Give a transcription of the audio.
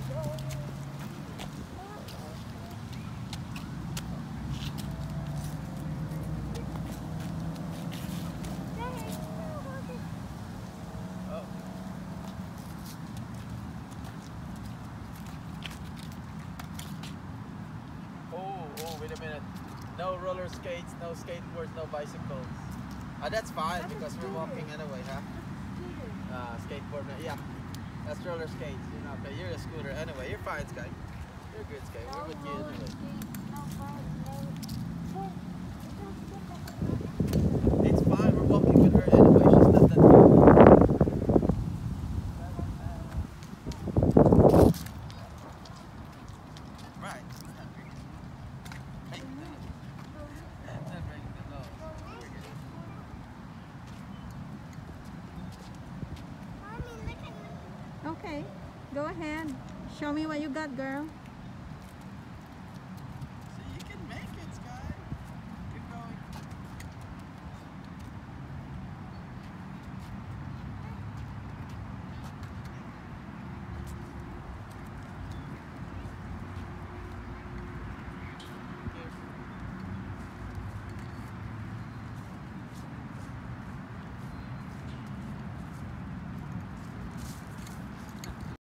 Oh, wait a minute. No roller skates, no skateboards, no bicycles. That's fine because we're walking anyway, huh? Skateboard, yeah. That's roller skates. You're not, you're a scooter anyway. You're fine, Sky. You're good, Sky. We're with you anyway. It's fine. We're walking with her anyway. She's not that good. Right. Okay, go ahead. Show me what you got, girl.